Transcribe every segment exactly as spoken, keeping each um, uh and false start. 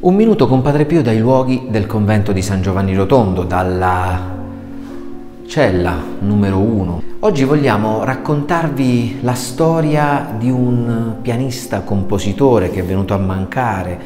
Un minuto con Padre Pio dai luoghi del convento di San Giovanni Rotondo, dalla cella numero uno. Oggi vogliamo raccontarvi la storia di un pianista compositore che è venuto a mancare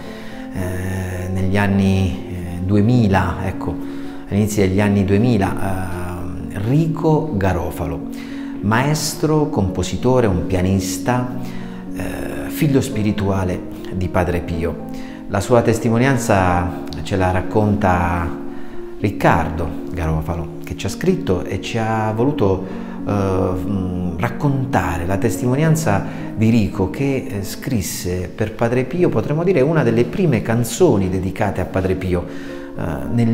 eh, negli anni eh, duemila, ecco, all'inizio degli anni duemila, eh, Rico Garofalo, maestro, compositore, un pianista, eh, figlio spirituale di Padre Pio. La sua testimonianza ce la racconta Riccardo Garofalo, che ci ha scritto e ci ha voluto eh, raccontare la testimonianza di Rico, che eh, scrisse per Padre Pio, potremmo dire, una delle prime canzoni dedicate a Padre Pio eh, nel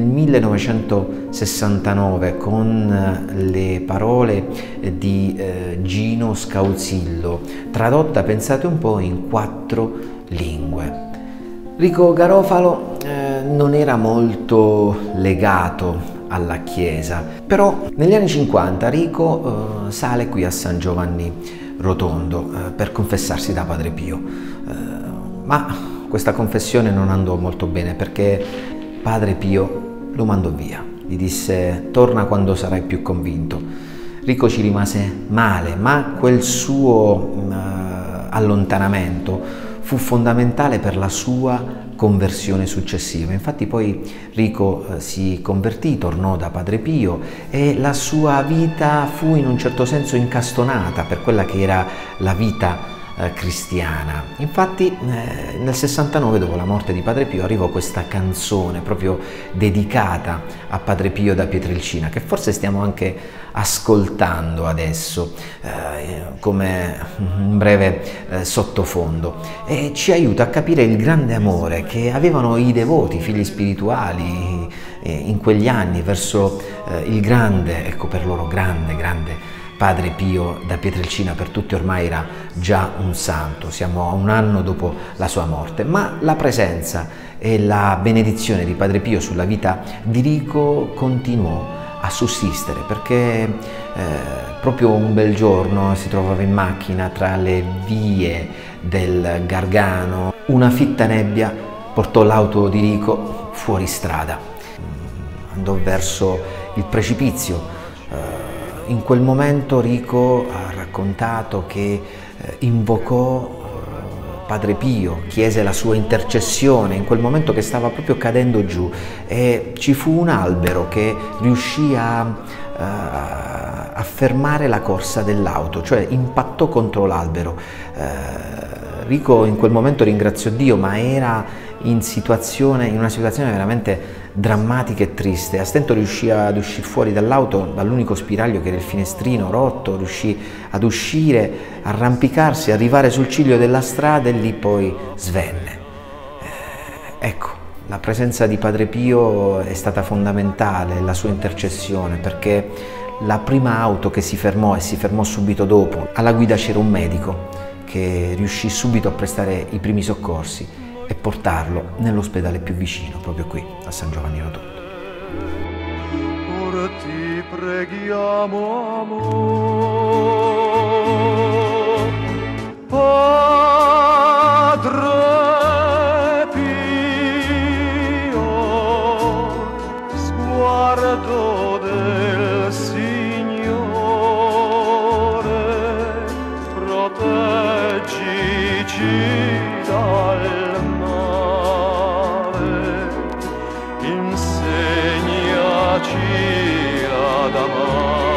millenovecentosessantanove, con eh, le parole di eh, Gino Scauzillo, tradotta, pensate un po', in quattro lingue. Rico Garofalo eh, non era molto legato alla Chiesa, però negli anni cinquanta Rico eh, sale qui a San Giovanni Rotondo eh, per confessarsi da Padre Pio, eh, ma questa confessione non andò molto bene, perché Padre Pio lo mandò via, gli disse: torna quando sarai più convinto. Rico ci rimase male, ma quel suo eh, allontanamento fu fondamentale per la sua conversione successiva. Infatti poi Rico eh, si convertì, tornò da Padre Pio e la sua vita fu in un certo senso incastonata per quella che era la vita eh, cristiana. Infatti eh, nel sessantanove, dopo la morte di Padre Pio, arrivò questa canzone proprio dedicata a Padre Pio da Pietrelcina, che forse stiamo anche ascoltando adesso eh, come un breve eh, sottofondo, e ci aiuta a capire il grande amore che avevano i devoti, i figli spirituali eh, in quegli anni verso eh, il grande, ecco, per loro grande, grande Padre Pio da Pietrelcina. Per tutti ormai era già un santo, siamo a un anno dopo la sua morte, ma la presenza e la benedizione di Padre Pio sulla vita di Rico continuò a sussistere, perché eh, proprio un bel giorno si trovava in macchina tra le vie del Gargano, una fitta nebbia portò l'auto di Rico fuori strada, andò verso il precipizio. Eh, in quel momento Rico ha raccontato che eh, invocò Padre Pio, chiese la sua intercessione in quel momento che stava proprio cadendo giù, e ci fu un albero che riuscì a, a, a fermare la corsa dell'auto, cioè impattò contro l'albero. Eh, Rico in quel momento ringraziò Dio, ma era in, situazione, in una situazione veramente drammatica e triste. A stento riuscì ad uscire fuori dall'auto, dall'unico spiraglio che era il finestrino rotto, riuscì ad uscire, arrampicarsi, arrivare sul ciglio della strada, e lì poi svenne. Eh, ecco, la presenza di Padre Pio è stata fondamentale, la sua intercessione, perché la prima auto che si fermò, e si fermò subito dopo, alla guida c'era un medico che riuscì subito a prestare i primi soccorsi e portarlo nell'ospedale più vicino, proprio qui a San Giovanni Rotondo. Ora ti preghiamo, amor, Padre Pio, sguardo del Signore, proteggici dal insegnaci ad amare.